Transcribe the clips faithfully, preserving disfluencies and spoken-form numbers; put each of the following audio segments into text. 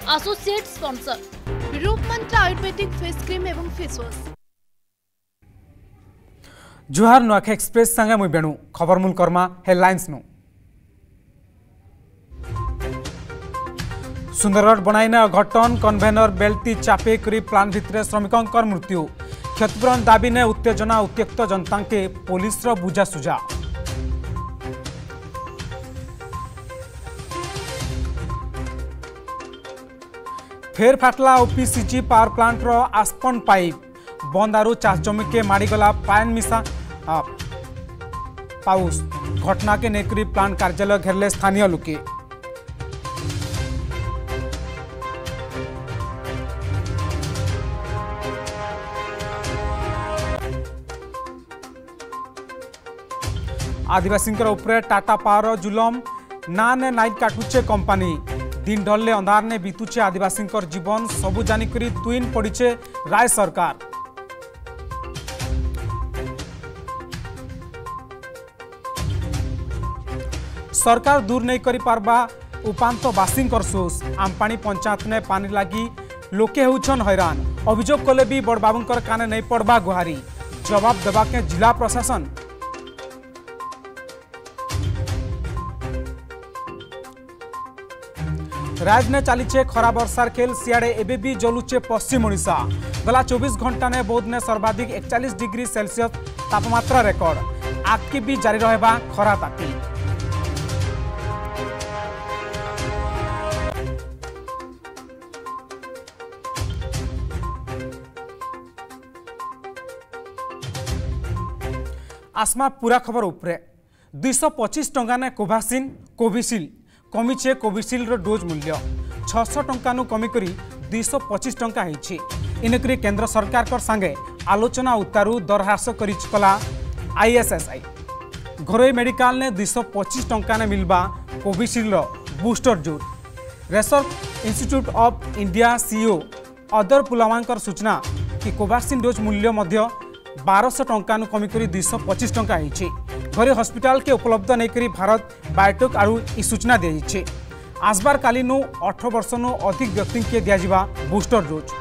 Associate sponsor Roopmantra ayurvedic face cream एवं face wash. जुहार Nuakha express संगे मुई बेणु खबर मूल कर्मा हेडलाइंस नु सुंदरगढ़ बनाईना घटन कन्वेनर बेल्टी चापे करी प्लान भितर श्रमिकों मृत्यु क्षतिपूरण दाबी ने उत्तेजना उत्त्यक्त जनता के पुलिस बुझासुझा। फेर फाटला ओपीसीजी पावर प्लांट रो आस्पन पाइप बंदारू चाष जमी के माड़ीगला पान मिसा पाउस घटना के नेकरी प्लांट कार्यालय घेरले स्थानीय लोके। आदिवासी उपरे टाटा पावर जुलम ना ने नाइट काटुचे कंपानी दिन ढलले अंधार ने बीतुचे आदिवासी जीवन सबू जानिकरी तुइन पड़ीचे राय सरकार। सरकार दूर नहीं करी पारबा उपांत बासी सोस आमपाणी पंचायत ने पानी लगी लोके होउछन हैरान अभियोग कले भी बड़ बाबूंकर काने नहीं पड़बा गुहारी जवाब देवा के जिला प्रशासन। राज ने चलीचे खरा वर्षार खेल सियाड़े एबे भी जलुचे पश्चिम ओडिशा गला चौबीस घंटा ने बौद्ध ने सर्वाधिक एकचालीस डिग्री सेल्सियस तापमात्रा रेकर्ड आगे भी जारी रहेबा खरा ताती। आसमा पूरा खबर उपरे दुईश पचिश टंका ने कोभाक्सिन कोविशील्ड कमीचे कोविशील्ड डोज मूल्य छःश टंका कमी करी दुईश पचिश टंका होईछि। इनकरी केंद्र सरकार कर संगे आलोचना उतारू दर ह्रास कला आईएसएसआई घरोई मेडिकल ने दुईश पचिश टंका ने मिलबा Covishield booster dose. Research institute of India CEO Adar पुलावांकर सूचना कि कोवैक्सीन डोज मूल्य मध्य बारश टंका कमी करी दुईश पचिश टंका होईछि। घरे हॉस्पिटल के उपलब्ध नहीं करी भारत बायोटेक आरु ई सूचना दी आसबार काली नु अठारह वर्ष नु अधिक व्यक्ति के दिया बूस्टर डोज।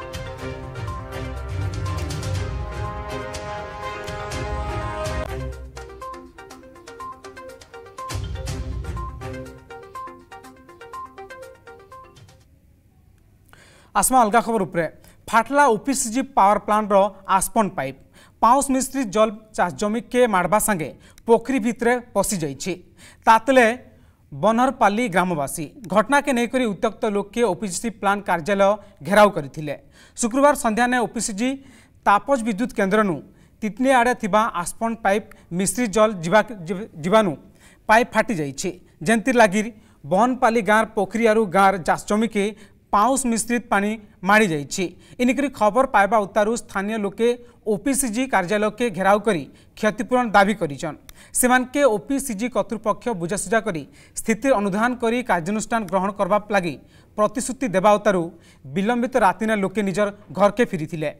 आसमा अलगा खबर उपरे फाटला ओपीसीजी पावर प्लांट रो आस्पन पाइप पाउस मिस्त्री जल चाष जमी के माड़वा संगे पोखरी भितरे पशि जाइए तातले बनहरपाली ग्रामवासी घटना के नेकरी उत्त्यक्त लोक के ओपीसीजी प्लांट कार्यालय घेराव करथिले। शुक्रवार संध्या ने ओपीसीजी तापज विद्युत केन्द्र नु तितली आड़े थिबा आस्पन पाइप मिस्त्री जल जीवाणु पाइप फाटी जाइए जेंतिर लागी बनपाली गाँव पोखरी आरु गाँव चाष जमी के पाउस मिश्रित पानी माड़ी जाइए। इनकरी खबर पाइबा उतारू स्थानीय लोके ओपीसीजी कार्यालय के घेराव करी क्षतिपूरण दाबी करिछन। सेमान के ओपीसीजी कर्तृपक्ष बुझासुझा करी स्थिति अनुधान करी कार्यानुष्ठान ग्रहण करबा लागि प्रतिश्रुति देबा उतारू विलंबित राति ने लोके निजर घर के फिरिथिले।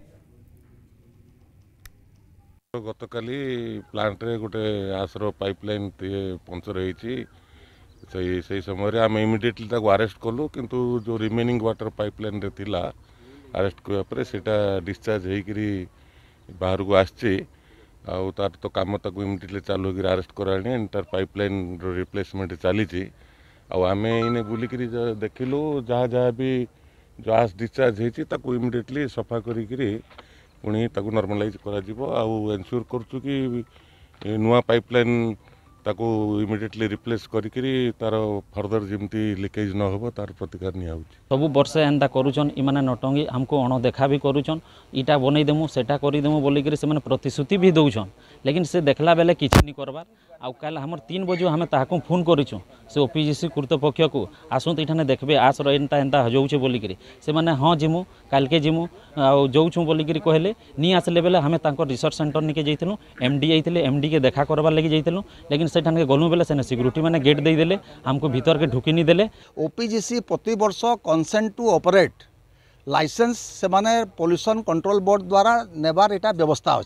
गतकाली प्लांट रे गोटे आसर पाइपलाइन पंचर होईची से से समय आम इमिडिएटली ताको अरेस्ट कलु किंतु जो रिमेनिंग वाटर पाइपलाइन रे थिला अरेस्ट कया परे सेटा डिस्चार्ज हेकरी बाहर को आछि आउ तार तो काम ताको इमिडिएटली चालू कर अरेस्ट कराणी इंटर पाइपलाइन रो रिप्लेसमेंट चली आउ आम इने बुलिकरी देखिलु जहाँ जहाँ भी जो आस डिस्चार्ज हेछि ताको इमिडिएटली सफा करी पुणी ताको नॉर्मलाइज करा जिवो आउ एन्श्योर करछु कि नुआ पाइपलाइन ताको इमिडिएटली रिप्लेस करी तार फर्दर जमती लीकेज न हो तार प्रतिकार निया सब वर्ष एंता करूछन इमाने नटंगी हमको अणदेखा भी करूछन इटा बनई देमु सेटा करी देमु बोली करी से माने प्रतिश्रुति भी दउछन लेकिन से देखला बेले किछि नि करबार आउ काल हमर तीन बजे हमें ताहाको फोन करिछु से ओपीजीसी कर्तृपक्ष को आसुत इठाने देखबे आस रो एंता एंता हजौछे बोली करी से माने हां जिमु काल के जिमु आउ जौछु बोली करी कहले नि आसले बेले हमें तांको रिसर्च सेंटर निके जइथिलु एमडी आइथिले एमडी के देखा करबा लागि जइथिलु लेकिन सेठान के गलु बेले सेने सिक्युरिटी माने गेट देई देले हमको भीतर के ढुकी नि देले। ओपीजीसी प्रति वर्ष कंसेंट टू ऑपरेट लाइसेंस से माने पोल्यूशन कंट्रोल बोर्ड द्वारा नेबार एटा व्यवस्था अछि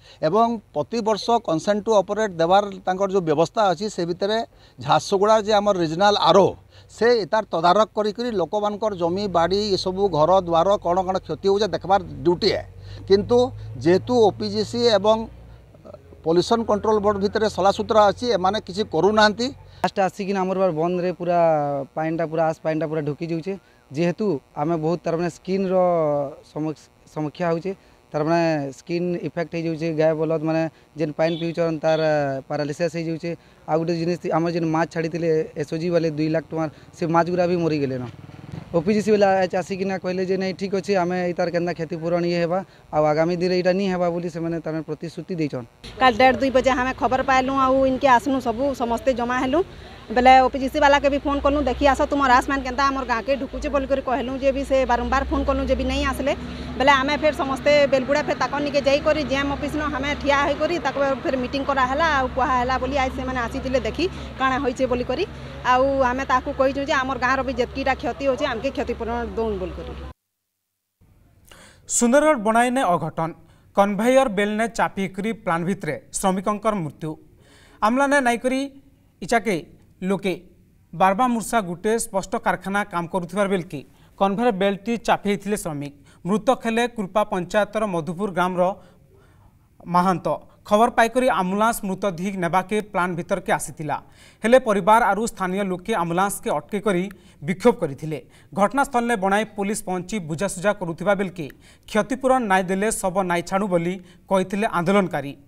एवं प्रति वर्ष कंसेंट टू ऑपरेट देवार तांकर जो व्यवस्था अच्छी से भितर झारसुगुड़ा जे आम रिजनाल आरो से तार तदारक करी लोक मानकर जमी बाड़ी ये सब घर द्वार कौन कौन क्षति हो देखबार ड्यूटी है किंतु जेहेतु ओपीजीसी एवं पॉल्यूशन कंट्रोल बोर्ड भितर सलासुतरा अच्छी एमाने किसी करूना लास्ट आसिक आमर बार बंद रे पूरा पानीटा पूरा आस पानीटा पूरा ढुकी जाऊे जेहेतु आम बहुत तार मैंने स्किन समस्या हो तार मैंने स्किन इफेक्ट हो जाऊे गाय बलद माने जेन पानी पीछन तार पारालिसिस हो जाऊे आ गोटे जिन आम जेन माछ छाड़ी एसओजी वाले दुई लाख टकर से माछ गुरा भी मरी गले न ओपीजीसी वाला आसिकिना कहले जे नहीं ठीक अच्छे आम तार केन्दा क्षतिपूरण ये हेबा आ आगामी दिन यहाँ नहीं हेबा बोली से तार प्रतिश्रुति देछन। कल डेढ़ दुई बजे हमें खबर पाइलु आउ इनके आसनु सबू समस्ते जमा हेलु बेले ओपीजीसी वाला के भी फोन कलु देखी आस तुम रासमान केन्ता आमर गाँव के ढुकुचे बोल कर कहलु जे भी से बारंबार फोन कलु जे भी नहीं आसले बेले आमे फिर समस्ते बेलबुड़ा फिर ताक निके जाई करी जेएम ऑफिस न हमें ठिया होई करी ताक फिर मीटिंग करा हला आ कुहा हला बोली आज से माने आसीतिले देखी काଣା होइचे बोली करी आउ आमे ताकू कहिजु जे आमर गाँव रो भी जेतकीटा क्षति होचे आमके क्षतिपूरण दोन बोल करी। सुंदरगढ़ बनाईने अघटन कन्वेयर बेल ने चापिकरी प्लान भितरे श्रमिकंकर मृत्यु आमला ने नाइकरी इचाके लोके बारबा मूर्छा गुटे स्पष्ट कारखाना काम करुथिबार बेल की कन्वेयर बेल्टी चापी थे श्रमिक मृतक हेले कृपा पंचायतर मधुपुर ग्राम रो महांत खबर पाइकरी आम्बुलांस मृतदेह नेबाके प्लान भितर के आसीतिला हेले परिवार आरु स्थानीय लोके आम्बुलांस के अटके करी विक्षोभ करथिले घटनास्थल ने बनाई पुलिस पहुंची बुझासुझा करुथिबा बेल के क्षतिपूरण नाई देले सब नाई छाड़ू बोली कहिथिले आंदोलनकारी।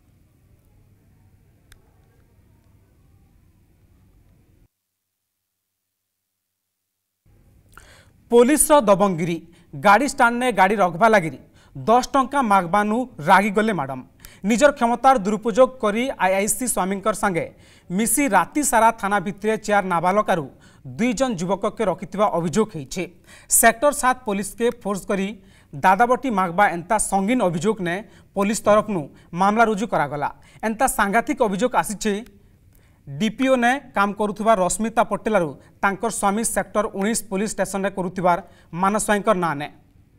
पुलिस दबंगिरी गाड़ी स्टाण्ड ने गाड़ी रखवा लगी दस टंका मागबानु रागी गले मैडम निजर क्षमतार दुरुपयोग करी आईआईसी स्वामी संगे मिसी राति सारा थाना भितरे चेयर नाबालकारू दुई जन युवक के रखिथिबा अभियोग होइछे। सेक्टर सात पुलिस के फोर्स करी दादाबटी मागबा एंता संगीन अभियोग ने पुलिस तरफनु मामला रुजु करागला एंता सांघातिक अभियोग आसीछे डीपीओ ने काम करुथिबा रश्मिता पटेलारू तांकर स्वामी सेक्टर उन्नीस पुलिस स्टेशन में करुथिबार मानस स्वाईंकर ना ने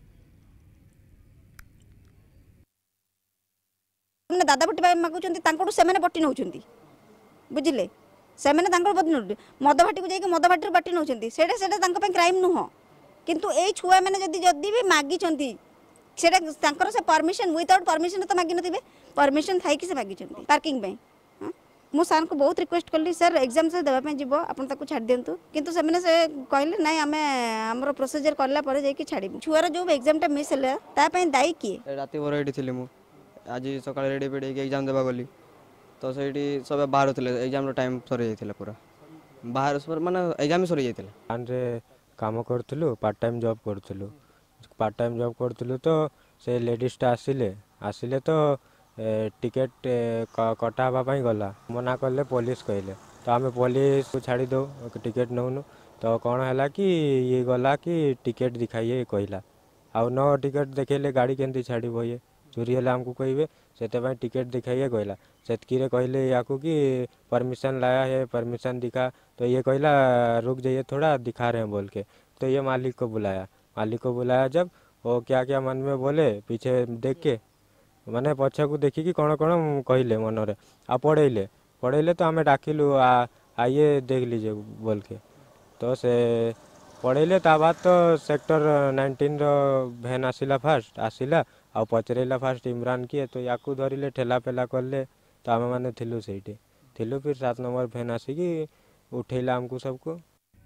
दादा बटी मागुचंती तांकड़ू सेमेने बटी नउचंती बुझिले सेमेने तांकड़ बटी मद भाटी को जाई मद भाटी बटी नउचंती सेटा सेटा तांको पे क्राइम नुह किंतु ए छुआ माने जदी जदी भी मागिचंती सेटा तांकर से परमिशन विदाउट परमिशन तो मागी नथिबे परमिशन थाई कि से मागिचंती पार्किंग पे मु सार को बहुत रिक्वेस्ट कली सर एग्जाम से देवा पे जीवो आपन ताको छाड़ दियंतु किंतु सेमने से कहले नाही हमें हमरो प्रोसीजर करला परे जाई कि छाड़ी छुआर जो एग्जाम टा मिस हला ता पे दाई की राती भर एडी थिले मु आज सकाळ रेडी पेडी के एग्जाम देबा गली तो सेठी सब बाहर थिले एग्जाम रो टाइम सरी जाइथिला पूरा बाहर पर माने एग्जाम सरी जाइथिला आनरे काम करथलु पार्ट टाइम जॉब करथलु पार्ट टाइम जॉब करथलु तो से लेडीज टा आसिले आसिले तो टिकेट कटा हवा गला मना कले पुलिस कहले तो आम पुलिस को छाड़ी दो टिकेट नौनु तो कौन है कि ये गला कि टिकेट दिखाइए कहला आउ न टिकेट देखेले गाड़ी केंती छाड़ी ये चोरी है आमको कहे से टिकेट दिखाइए कहला सेतकी कहले या कि परमिशन लाया है परमिशन दिखा तो ये कहला रुक जाइए थोड़ा दिखा रहे हैं बोल के तो ये मालिक को बुलाया मालिक को बुलाया जब वो क्या क्या मन में बोले पीछे देख के माने पछा को देखिकी कौन कौन कहले मनरे आ पढ़ेले पढ़ेले तो आम डाकिलु आइए देख लीजिए बोल के तो से पढ़ेले ता बाद तो सेक्टर नाइंटीन रो भैन आसिला फास्ट आसिला आ पचरेला फास्ट इमरान किए तो याकू धरिले ठेला पेला करले तो आम मैंने थिलु सेठी थिलु फिर सात नंबर भैन आसिकी उठेला हमको सबको।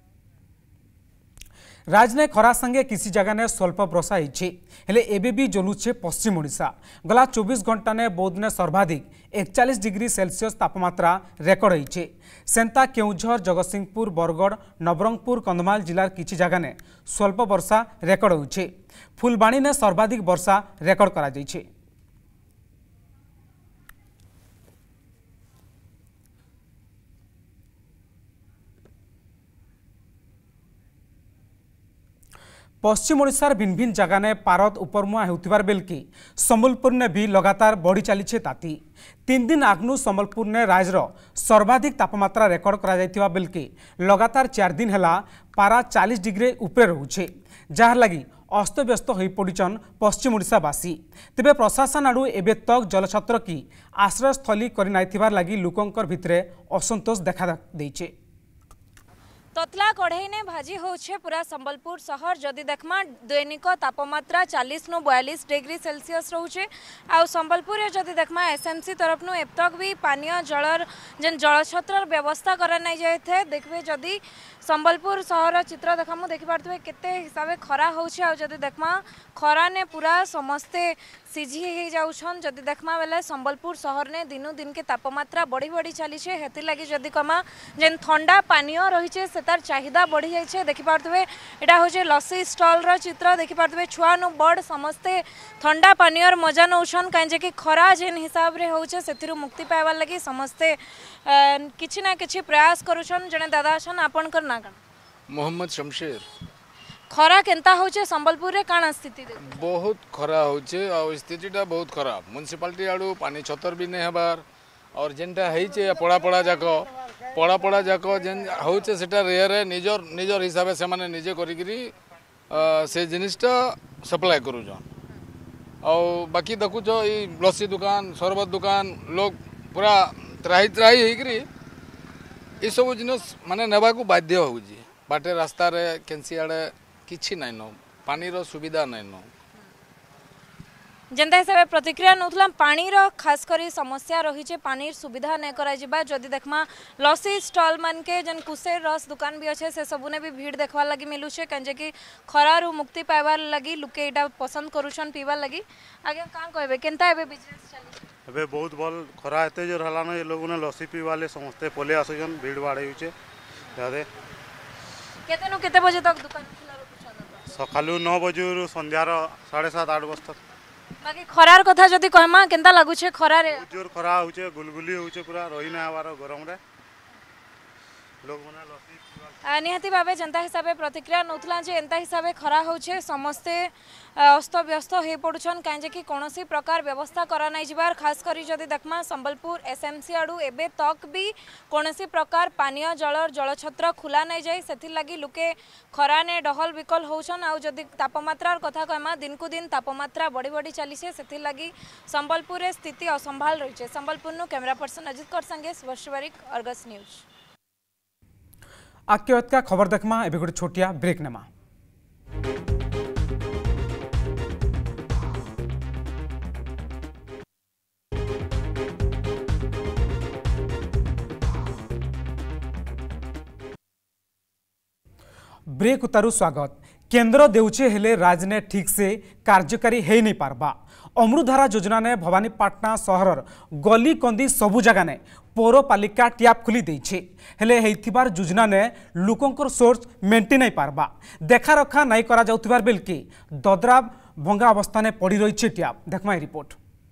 राजने खरा संगे किसी जगह ने स्वल्प वर्षा हेले एबे भी जलुचे पश्चिम ओडिशा गला चौबीस घंटा ने बौद्ध ने सर्वाधिक इकतालीस डिग्री सेल्सियस तापमात्रा रेकर्ड होइछे सेंता केउझर जगतसिंहपुर बरगढ़ नवरंगपुर कंधमाल जिलार किसी जगह ने स्वल्प वर्षा रेकर्ड होइछे फुलबाणी ने सर्वाधिक वर्षा रेकर्ड करा जाइछे। पश्चिम ओडिशार भिन्न भिन्न जगह ने पारद उपरमुआ होतिबार बेल की संबलपुर ने भी लगातार बढ़ी चली ताती तीन दिन आग्नु संबलपुर ने राज्यर सर्वाधिक तापमात्रा रेकर्ड करा जायतिबा बेल की लगातार चार दिन हैला पारा चालीस डिग्री उपरे रहुछे जार लगी अस्तव्यस्त हो पड़न पश्चिम ओडिशावासी तेबे प्रशासन आड़ू एबे तक जलछत्र की आश्रयस्थली कर लगी लोकंकर भितरे असंतोष देखा देइछे। ततला कढ़ई ने भाजी होछे पूरा संबलपुर शहर जदि देखमा दैनिक तापमात्रा चालीस नु बयालीस डिग्री सेल्सियस रोचे आ संबलपुर जदि देखमा एसएमसी तरफ नु अब तक भी पानीय जलर जेन जलछत्र व्यवस्था करा नहीं जाए थे देखबे जदि संबलपुर शहर चित्र देखामु देखि पारथबे केते हिसाबे खरा होछे आ जदि देखमा खरा ने पूरा समस्ते सिझी हे जाउछन जदि देखमा बेले संबलपुर शहर ने दिनु दिन के तापमात्रा बढ़ी बढ़ी चली छे हेति लागि जदि कमा जेन ठंडा पानीय रही छे सेतार चाहिदा बढ़ी जाय छे देखि पारथबे एटा होछे लस्सी स्टॉल रो चित्र देखि पारथबे छुआ नु बड़ समस्ते ठंडा पानीयर मजा नउछन काहे जे कि खरा जेन हिसाब रे होछे सेतिरु मुक्ति पाइबार लागि समस्ते किछि ना किछि प्रयास करूछन जने दादा छन आपन कर ना मोहम्मद शमशेर खरा केनता होचे संबलपुर रे काना स्थिति दे बहुत खरा होचे और स्थितिटा बहुत खराब म्युनिसिपालिटी आड़ू पानी छतर भी नहीं हबार और जेनटा हेचे पड़ा पड़ा जाको पड़ा पड़ा जाको जेन होचे सेटा रेयर निजर निजर हिसाब से माने निजे करिकरी से जिनिसटा सप्लाई करू जन और बाकी देखु जो ई लस्सी दुकान शरबत दुकान लोग पूरा त्राही त्राही हेकरी ई सब जिनिस माने नेबा को बाध्य होउजी बाटे रास्ता रे केनसी आड़े किछि नाइ न पानी रो सुविधा नाइ न जेंता हिसाब प्रतिक्रिया नौथला पानी रो खास करी समस्या रही छे पानी सुविधा नै करा जिबा जदि देखमा लस्सी स्टॉल मान के जन कुसेर रस दुकान भी अच्छे से सबने भी भीड़ देखवा लगी मिलू छे कंजे कि खरारू मुक्ति पाइबार लगी लुके एटा पसंद करूछन पीबार लगी आगे का कहबे केनता एबे बिजनेस चली एबे बहुत भल खरा एते जोर हलानो ए लोग ने लस्सी पीवाले समस्त पले आसुछन भीड़ बाड़े होचे यादे केते नु केते बजे तक दुकान खुला रखुछन सकालू नौ बजे संध्यार साढ़े सात आठ बजे तक बाकी खरार कथा जदि कहमा केनता लागु छे खरा रे जोर खरा होचे गुलगुली होचे पूरा रही ना आवार गरम रे लोग मने लस्सी निहाती भावे जनता हिसाब से प्रतिक्रिया नौथला जे एंता हिसाब से खरा होचे समस्ते अस्त व्यस्त हो पड़ुछन काहे कि कोनोसी प्रकार व्यवस्था करा नहीं जिबार खास करी जदि देखमा संबलपुर एसएमसी आडू एबे तक भी कोनोसी प्रकार पानीय जलर जलछत्र खुला नहीं जाय सेथि लागि लुके खरा ने डहल विकल होछन आ जदि तापमात्रार कथा कहमा दिन को दिन तापमात्रा बढ़ी बढ़ी चली छे सेथि लागि संबलपुर रे स्थिति असंभाल रही छे। संबलपुर नु कैमरा पर्सन अजित कर संगे वर्षवारिक अर्गस न्यूज। आके का खबर देखमा एबे गोटे छोटिया ब्रेक नेमा। ब्रेक उतारू स्वागत। केंद्र देउछे हेले राजने ठीक से कार्यकारी हे नहीं पारबा। अमृतधारा योजना ने भवानीपाटना सहरर गली कंदी सबु जगह ने पौरपालिका ट्याप खुली देइछे हेले हेइथिबार योजना ने लोकंकर सोर्स मेंटेन नहीं पारबा। देखा रखा नहीं करा जाउथिबार बेलके ददरा भंगा अवस्था ने पड़ी रही ट्याप। देखमा रिपोर्ट।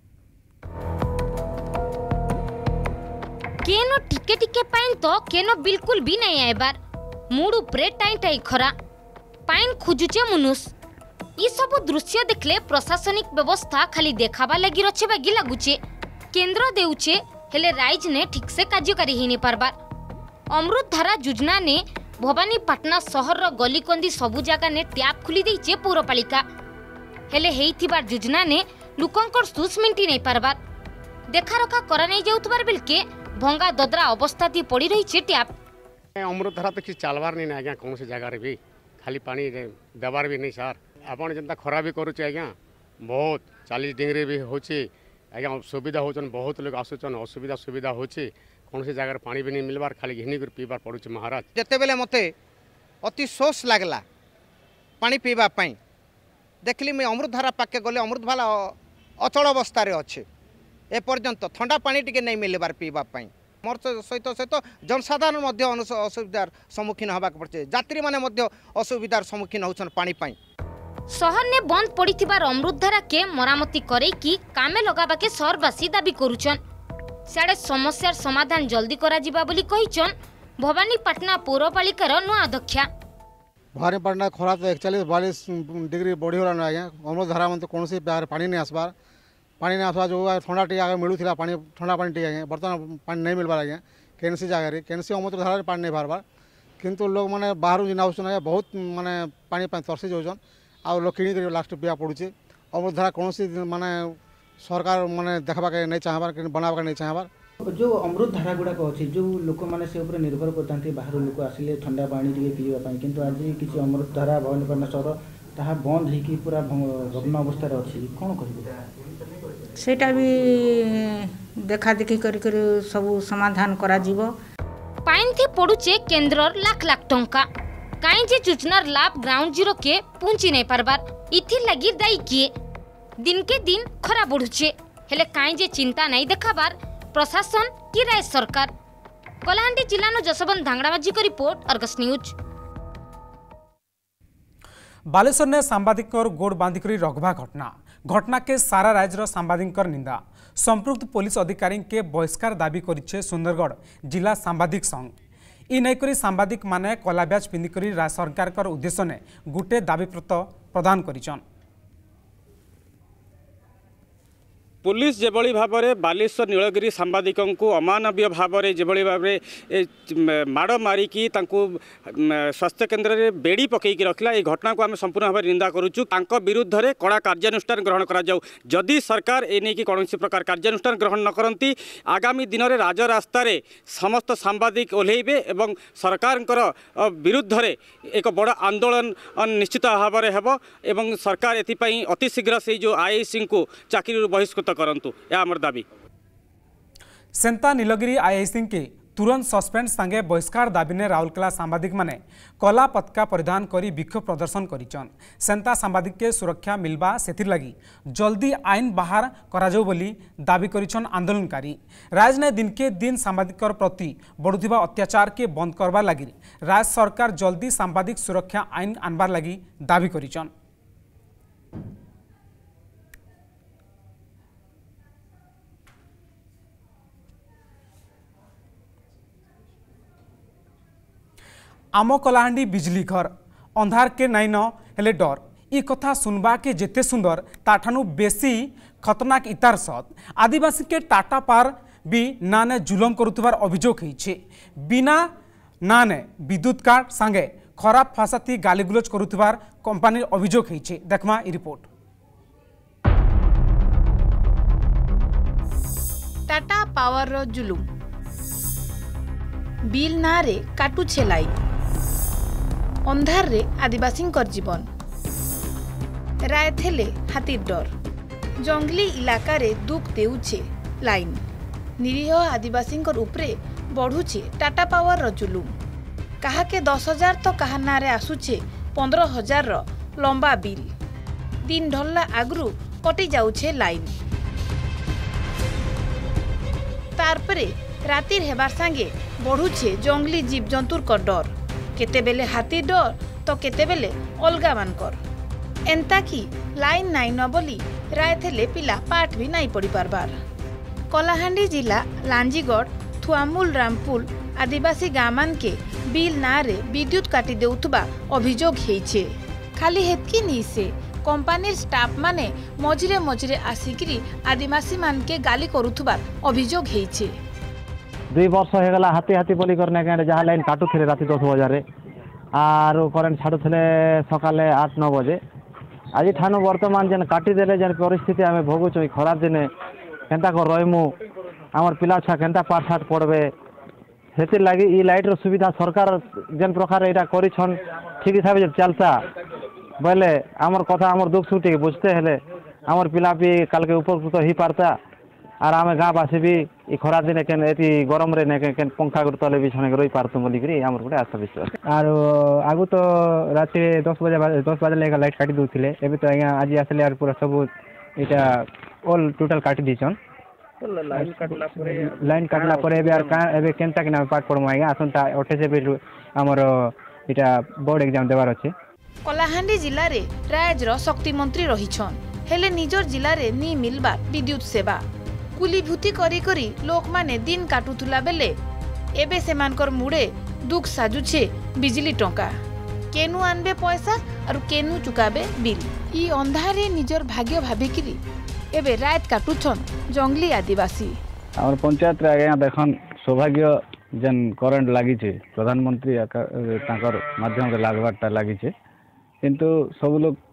केनो टिके टिके पाइन तो केनो बिल्कुल भी नहीं आइबार मूड उपरे टाई टाई खरा पाइन खोजुचे मनुष। ये सब दृश्य देखले प्रशासनिक व्यवस्था खाली देखाबा लगी रछे बागी लागुचे। केंद्र देउचे हेले राइज ने ठीक से कार्यकारी ही नहीं पारबार। अमृतधारा योजना ने भवानीपाटना सहर रो गलीकंदी सबु जगह ने ट्याप खुली देइचे पौरपालिका हेले हेइथिबार योजना ने लोकंकर सुस मेंटी नहीं पारबार। देखा रखा करा नहीं जाउतबार बेलके भंगा ददरा अवस्था ती पड़ी रही छे ट्याप। अमृतधारा तो किसी चलबार नहीं आज्ञा कौन सी जगार भी खाली पानी देवार भी नहीं सार आपन जनता खरा भी करुचे आज्ञा बहुत चालीस डिग्री भी होची आज्ञा सुविधा होचन बहुत लोग आसुचन असुविधा सुविधा होची कौन सी जगार पानी भी नहीं मिलबार खाली घिनी कर पीबार पड़ुचे। महाराज जते बेले मते अति सोच लागला पानी पीबा पई देखली मैं अमृतधारा पाके गले अमृतधारा अचल अवस्था रे अच्छे ए पर्यंत ठंडा पानी टिके नहीं मिलबार पीबा पई मोर सहित सहित जनसाधारण असुविधार सम्मुखीन होगा पड़े यात्री माने असुविधार सम्मुखीन होछन पानी पाई। शहर ने बंद पड़ीथिबार अमृतधारा के मरामती करे कि कामे लगाबा के शहरवासी दाबी करूछन। साडे समस्यार समाधान जल्दी करा जिबा बोली कहिछन भवानीपाटना पौरपालिकार नुआ अध्यक्षा। भवानीपाटना खरा तो एकचालीस बयालीस डिग्री बढ़ी गलान आज्ञा अमृतधारा मन तो कौन पानी नहीं आसबार पानी नहीं आसवा जो ठंडा टी आगे मिलूला पानी ठंडा पानी टी आज्ञा बर्तमान पानी नहीं मिलबार आज्ञा केनसी जगह केनसी अमृतधारा पानी नहीं बारबार किंतु लोग मैंने बाहर जिन आसान बहुत माने पानी तरसी जाऊन आउ लोक किणी लास्ट पिया पड़ुचे अमृतधारा कौन माने सरकार माने देखा नहीं चाहबार बनावा नहीं चाहबार जो अमृत धारा गुड़ाक अच्छे जो लोक मैंने से निर्भर करते बाहर लोक आसिले ठंडा पानी टे पीवाई किंतु आज किसी अमृत धारा भवानीपाटना सहर ताहा बंद होगी पूरा भग्न अवस्था अच्छी कौन कह सेटा भी देखा देखी कर सब समाधान करा जीवो पाइन थी पड़ुचे केंद्र लाख लाख टंका काई जे योजनार लाभ ग्राउंड जीरो के पहुंची नहीं पारबार इथि लगी दाई किए दिन के दिन खरा बढ़ुचे हेले काई जे चिंता नहीं देखाबार प्रशासन की राय सरकार कलाहांडी जिला नो जसवंत धांगड़ामाझी को रिपोर्ट अर्गस न्यूज। बालेश्वर ने सांबादिक गोड़ बांधिक रखवा घटना घटना के सारा राज्य सांबादिक निंदा संपृक्त पुलिस अधिकारी के बहिष्कार दाबी करिछे सुंदरगढ़ जिला सांबादिक संघ इ नैकरी सांबादिक माने कला ब्याज पिंधिक राज्य सरकार उद्देश्य ने गुटे दाबीपत्र प्रदान करिछन। पुलिस जेभली भाव में बालेश्वर नीलगिरी सांबादिक अमानवीय भाव में जेभली भाव में माड़ मारिकी स्वास्थ्य केन्द्र में बेड़ी पकईकी रखला ये घटना को आम संपूर्ण भाव निंदा करुचु विरुद्ध में कड़ा कार्यानुष्ठान ग्रहण करा सरकार एने की कौन प्रकार कार्यानुष्ठान ग्रहण न करती आगामी दिन में राजरास्त समस्त सांबादिक ओह्लैबे एवं सरकार विरुद्ध में एक बड़ आंदोलन निश्चित भाव में हेब एवं सरकार एथिपाई अति शीघ्र से जो आईआईसी को चाकरी बहिष्कृत करंतु या हमर दाबी। सेंता नीलगिरी आईआईसी के तुरंत सस्पेंड संगे बहिष्कार दाबी ने राउरकेला सांबादिक माने कला पताका परिधान करी विक्षोभ प्रदर्शन करिचन सेंता सांबादिक के सुरक्षा मिलबा सेथिर लगी जल्दी आईन बाहर करा जाऊ बोली दाबी करिचन आंदोलनकारी राज्य ने दिन के दिन सांबादिक प्रति बढ़ुथिबा अत्याचार के बंद करबार लगी राज्य सरकार जल्दी सांबादिक सुरक्षा आईन आनबार लगी दाबी करिचन। आम कलाहांडी बिजली घर अंधार के नाइन हेले डर ई कथा सुनबा के जेते सुंदर ताठानु बेसी खतरनाक इतार सत आदिवासी के टाटा पार भी नाने जुलम करुथिबार अभियोग होइछे बिना नाने विद्युत काट संगे खराब भाषाती गालीगुलोज करुथिबार कंपानी अभियोग होइछे देखमा ई रिपोर्ट। टाटा पावर रो जुलुम बिल ना रे काटू छेलाई अंधार रे आदिवासी जीवन राय थेले हाथी डर जंगली इलाका रे दुख देउछे लाइन निरीह आदिवासी उपरे बढ़ुछे टाटा पावर रो जुलुम कहा के दस हजार तो कहा ना रे आसुछे पंद्रह हजार रो लंबा बिल दिन ढलला आगरू कटि जाउछे लाइन तारपरे रातिर हेबार संगे बढ़ुछे जंगली जीव जंतुर को डर केते बेले हाथी डर तो केते बेले अलगा मानकर एंता की लाइन नाई न बोली राय थेले पिला पाठ भी नाई पड़ी पारबार कलाहांडी जिला लांजीगढ़ थुआमुल रामपुल आदिवासी गाँमान के बिल ना रे विद्युत काटी देउथबा अभियोग हेइछे खाली हेतकी नी से कंपानी स्टाफ माने मझिरे मझिरे आसिकरी आदिवासी मान के गाली करुथबा अभियोग हेइछे दुई वर्ष हो गला हाथी हाथी बोली करने के जहाँ लाइन काटू थे रात दस बजे आर करेन्ट छाड़ू थे सकाले आठ नौ बजे आज ठानु बर्तमान जेन काटिदेले जेन परिस्थिति आम भोगुच खराब दिने केन्ता कर रहीमु आमर पिला छुआ केन्ता पाठ साठ पढ़बे से लगी ई लाइट रो सुविधा सरकार जेन प्रकार यहाँ करिछन ठीक हिसाब से चलता बोले आमर कथा आमर दुख सुख टे बुझते हेले आमर पिला भी काल के उपकृत हो पारता आर आम गाँववासी भी ई खरा दिन केन एति गरम रे ने केन पंखा गुर तले भी छने रही पारतु बोली करी आमर गोटे आशा विश्वास आर आगु तो रात दस बजे दस बजे लेका लाइट काटी दउथिले एबे तो आज्ञा आज आसले आर पूरा सब इटा ऑल टोटल काटी दिछन लाइन काटला परे लाइन काटला परे एबे आर का एबे केनता के नाम पाठ पढमु आज्ञा आसंता अठाईस एबे हमर इटा बोर्ड एग्जाम देबार अछि। कलाहांडी जिल्ला रे राज्य शक्ति मंत्री रहिछन हेले निजर जिल्ला रे नी मिलबा विद्युत सेवा कुलीभूति करी करी लोक माने दिन काटुथुला बेले एबे सेमानकर मुड़े दुख साजुछे बिजली टंका केनु आनबे पैसा और केनु चुकाबे बिल ई अंधारे निजर भाग्य भाबिकिरी एबे रात काटुछन जंगली आदिवासी और पंचायत रे आज्ञा देखन सौभाग्य जेन करेंट लागि छे प्रधानमंत्री ताकर माध्यम रे लागबाटा लागि छे किंतु सब लोग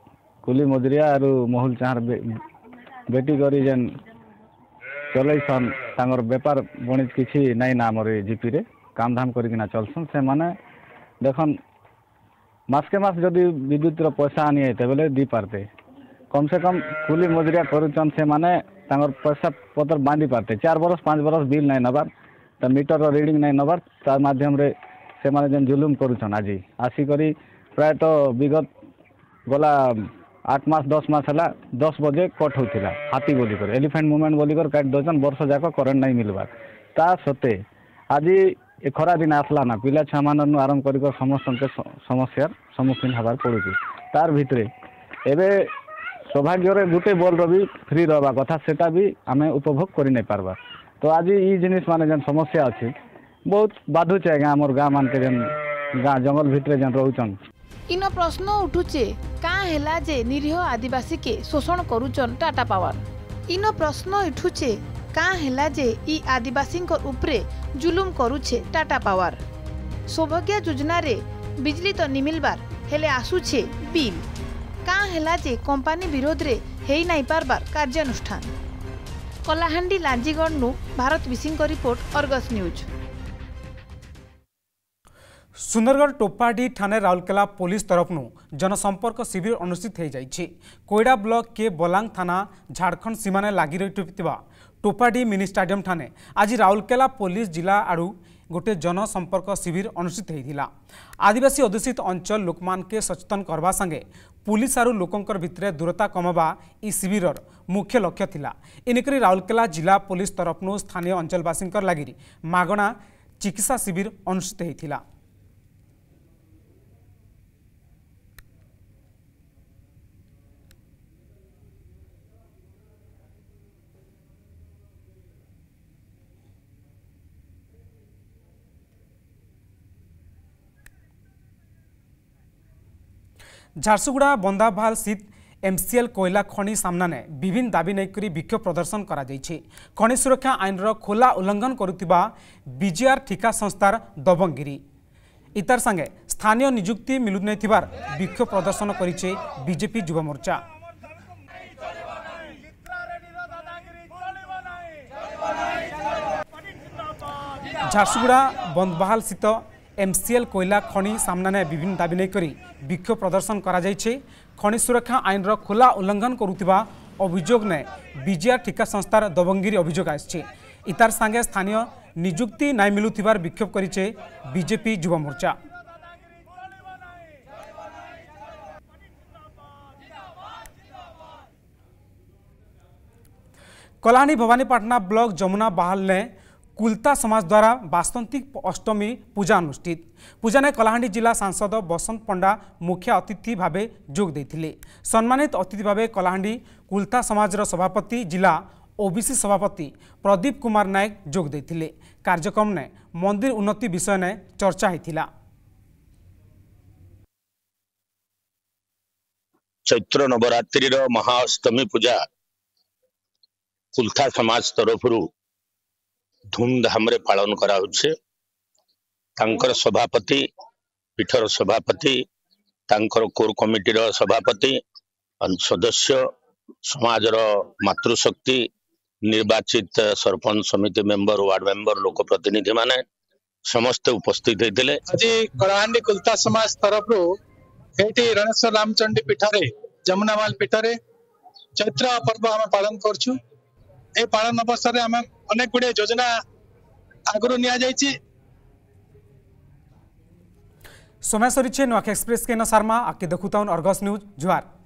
कुली मजुरिया आरु महल चाहर बेटी करी जेन चलैसन तांगर बेपार बणिज किछि नाई ना हमर जीपी रे काम धाम करिकिना चलसन से माने देखन मास के मास जदि विद्युत रो पैसा आनी आइते बेले दी पारते कम से कम कुली मजुरिया करुचन से माने तांगर पैसा पत्र बांधी पारते चार बरस पाँच बरस बिल नाई नबार त मीटर रो रीडिंग नाई नबार तार माध्यम रे से माने जेन जुलुम करुचन आज आसी करी प्राय तो विगत गला आठ मास दस मास है दस बजे कट होता हाथी बोली कर एलिफेंट मुवमेंट बोली कर काट दौन वर्ष जाक करेन्ट नहीं मिलवार ता सत्ते आज ए खरा दिन आसला ना पिला छुआ मान आरंभ कर समस्त समस्यार सम्मुखीन हबार पड़ुची तार भितरे एबे सौभाग्य गोटे बल री फ्री रहा कथा सेटा भी आम उपभोग कर नहीं पार्बा तो आज ये जिनिस माने जेन समस्या अच्छी बहुत बाधुचे आज्ञा आमर गाँ मान के जेन गाँ जंगल भितरे जेन रोचन इन प्रश्न उठुचे का हेला जे निरीह आदिवासी के शोषण करुचन टाटा पावर इन प्रश्न उठुचे का हेला जे ई आदिवासी उपरे जुलुम करुछे टाटा पावर सौभाग्य योजना रे बिजली तो निमिलबार हेले आसुछे बिल का हेला जे कंपनी विरोध रे हेई नाई पारबार कार्यानुष्ठान कलाहांडी लांजीगढ़ नु भारत विसिंग को रिपोर्ट अर्गस न्यूज। सुंदरगढ़ टोपाडी थाने राउरकेला पुलिस तरफ जनसंपर्क शिविर अनुष्ठित हो जाइए कोईडा ब्लॉक के बलांग थाना झारखंड सीमाने लगी रही टोपाडी मिनी स्टाडियम ठाने आज राउरकेला पुलिस जिला आड़ू गोटे जनसंपर्क शिविर अनुष्ठित होता आदिवासी अध्युषित अंचल लोक के सचेतन करवा संगे पुलिस आरु लोकंकर भितरे दूरता कमवा इ शिविर मुख्य लक्ष्य थिला इनकरी राउरकेला जिला पुलिस तरफ स्थानीय अंचलवासी लगी मागणा चिकित्सा शिविर अनुष्ठित होता। झारसुगुड़ा बंदाभाल स्थित एमसीएल कोयला खनि सामने विभिन्न दाबी नहीं विक्षोभ प्रदर्शन करा खनि सुरक्षा आईन खोला उल्लंघन करुवा बीजेआर ठिका संस्थार दबंगगिरी इतार संगे स्थानीय नियुक्ति मिलु नहीं विक्षोभ प्रदर्शन करिछे बीजेपी युवा मोर्चा। झारसुगुड़ा बंदबहाल स्थित एमसीएल कोयला खनि सामने विभिन्न दाबी नहीं विक्षोभ प्रदर्शन करा खनि सुरक्षा आईन खोला उल्लंघन करुवा अभियोग ने बीजेआर ठिका संस्थार दबंगगिरी अभियोग आछि इतार संगे स्थानीय नियुक्ति नाई मिलुथिबार विक्षोभ करिछे बीजेपी युवा मोर्चा। कलाहांडी भवानीपाटना ब्लॉक जमुना बहाल ने कुलता समाज द्वारा वास्तंतिक अष्टमी पूजा अनुष्ठित पूजा ने कलाहांडी जिला सांसद बसंत पंडा मुख्य अतिथि भावे जोग देथिले सम्मानित अतिथि भावे कलाहांडी कुलता समाजर सभापति जिला ओबीसी सभापति प्रदीप कुमार नायक जोग देथिले कार्यक्रम ने मंदिर उन्नति विषय ने चर्चा होता। चैत्र नवरात्रि महाअष्टमी पूजा कुलता समाज तरफ धूमधाम रे पालन करा होछे तांकर सभापति पीठर सभापति तांकर कोर कमिटी सभापति सदस्य समाजर मातृशक्ति निर्वाचित सरपंच समिति मेंबर वार्ड मेंबर लोक प्रतिनिधि माने समस्त उपस्थित होते। आज कलाहांडी कुलता समाज तरफ एटी रणेश्वर रामचंडी पीठरे जमुनामाल पीठरे चैत्र पर्व आम पालन करछु ए पालन अवसर आम अनेक गुड़े योजना आगु नि समय सरी नुआख एक्सप्रेस के न शर्मा आके देखुताउन अर्गस न्यूज जुहार।